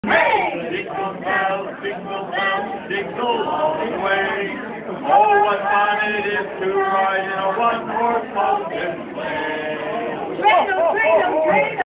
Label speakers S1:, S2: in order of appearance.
S1: Hey! Jingle bells, jingle all the way. Oh, what fun it is to ride in a one-horse open sleigh.
S2: Cradle, cradle, cradle.